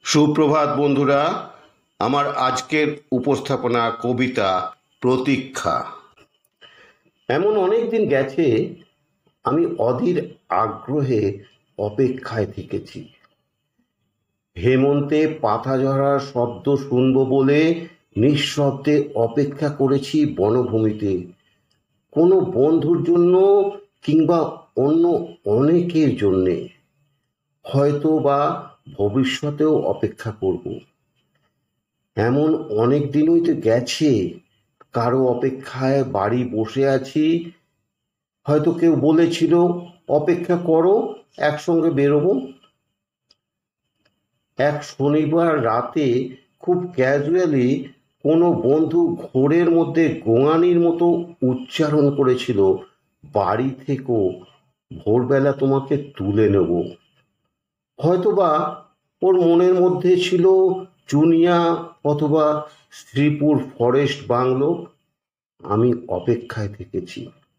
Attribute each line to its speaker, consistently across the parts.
Speaker 1: সুপ্রভাত বন্ধুরা, আমার আজকের উপস্থাপনা কবিতা প্রতীক্ষা। এমন অনেক দিন গেছে আমি অধীর আগ্রহে অপেক্ষায় থেকেছি। হেমন্তে পাতা ঝরার শব্দ শুনব বলে নিঃশব্দে অপেক্ষা করেছি বনভূমিতে, কোনো বন্ধুর জন্য কিংবা অন্য অনেকের জন্যে, হয়তো বা ভবিষ্যতেও অপেক্ষা করব। এমন অনেক দিনই তো গেছে কারো অপেক্ষায় বাড়ি বসে আছি। হয়তো কেউ বলেছিল অপেক্ষা করো, একসঙ্গে বেরোবো। এক শনিবার রাতে খুব ক্যাজুয়ালি কোনো বন্ধু ঘোরের মধ্যে গোঙানির মতো উচ্চারণ করেছিল, বাড়ি থেকেও ভোরবেলা তোমাকে তুলে নেব। হয়তোবা ওর মনের মধ্যে ছিল চুনিয়া অথবা শ্রীপুর ফরেস্ট বাংলো। আমি অপেক্ষায় থেকেছি।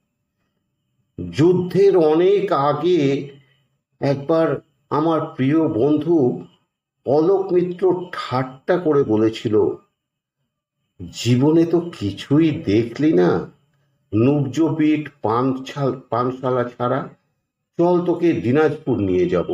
Speaker 1: যুদ্ধের অনেক আগে একবার আমার প্রিয় বন্ধু অলোক মিত্র ঠাট্টা করে বলেছিল, জীবনে তো কিছুই দেখলি না, নুবজোপিট পানশালা ছাড়া, চল তোকে দিনাজপুর নিয়ে যাব।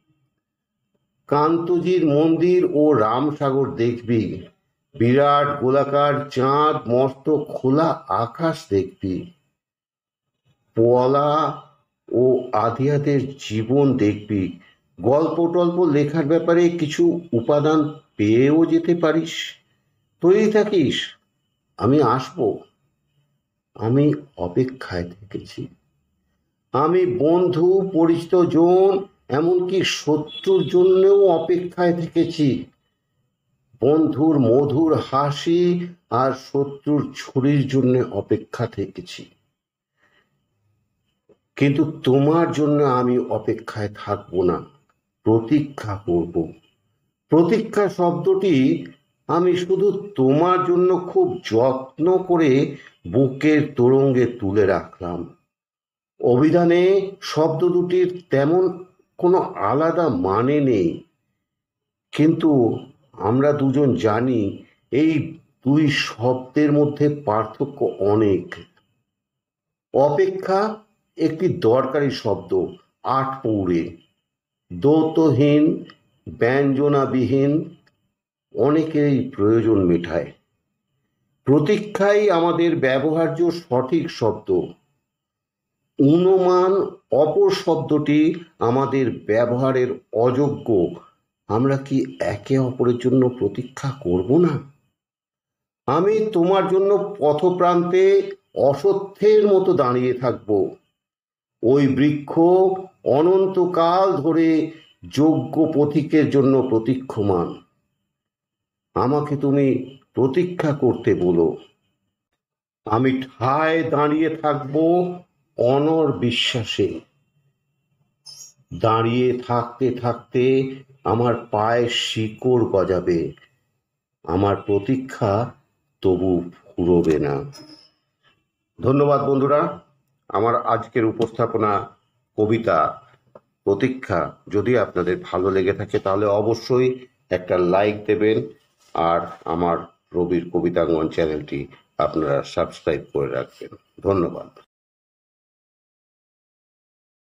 Speaker 1: কান্তজির মন্দির ও রামসাগর দেখবি, বিরাট গোলাকার চাঁদ, মস্ত খোলা আকাশ দেখবি, পোয়ালা ও আধিয়াদের জীবন দেখবি, গল্প টল্প লেখার ব্যাপারে কিছু উপাদান পেয়েও যেতে পারিস। তৈরি থাকিস, আমি আসবো। আমি অপেক্ষায় থেকেছি। আমি বন্ধু, পরিচিত জন, এমনকি শত্রুর জন্যও অপেক্ষায় থেকেছি। বন্ধুর মধুর হাসি আর শত্রুর ছুরির জন্য অপেক্ষা থেকেছি। কিন্তু তোমার জন্য আমি অপেক্ষায় থাকবো না, প্রতীক্ষা করব। প্রতীক্ষা শব্দটি আমি শুধু তোমার জন্য খুব যত্ন করে বুকের তোরঙ্গে তুলে রাখলাম। অভিধানে শব্দ দুটির তেমন কোনো আলাদা মানে নেই, কিন্তু আমরা দুজন জানি এই দুই শব্দের মধ্যে পার্থক্য অনেক। অপেক্ষা একটি দরকারি শব্দ, আটপৌরে, দ্বৈতহীন, ব্যঞ্জনাবিহীন, অনেকেরই প্রয়োজন মেটায়। প্রতীক্ষাই আমাদের ব্যবহার্য সঠিক শব্দ। অনুমান অপর শব্দটি আমাদের ব্যবহারের অযোগ্য। আমরা কি একে অপরের জন্য প্রতীক্ষা করব না? আমি তোমার জন্য পথপ্রান্তে অসত্যের মতো দাঁড়িয়ে থাকব। ওই বৃক্ষ অনন্তকাল ধরে যোগ্য পথিকের জন্য প্রতীক্ষমান। আমাকে তুমি প্রতীক্ষা করতে বলো, আমি ঠায় দাঁড়িয়ে থাকব অনর বিশ্বাসে। দাঁড়িয়ে থাকতে থাকতে আমার পায়ের শিকড় গজাবে, আমার প্রতীক্ষা তবু ফুরবে না। ধন্যবাদ বন্ধুরা। আমার আজকের উপস্থাপনা কবিতা প্রতীক্ষা যদি আপনাদের ভালো লেগে থাকে তাহলে অবশ্যই একটা লাইক দেবেন, আর আমার রবির কবিতাঙ্গন চ্যানেলটি আপনারা সাবস্ক্রাইব করে রাখবেন। ধন্যবাদ।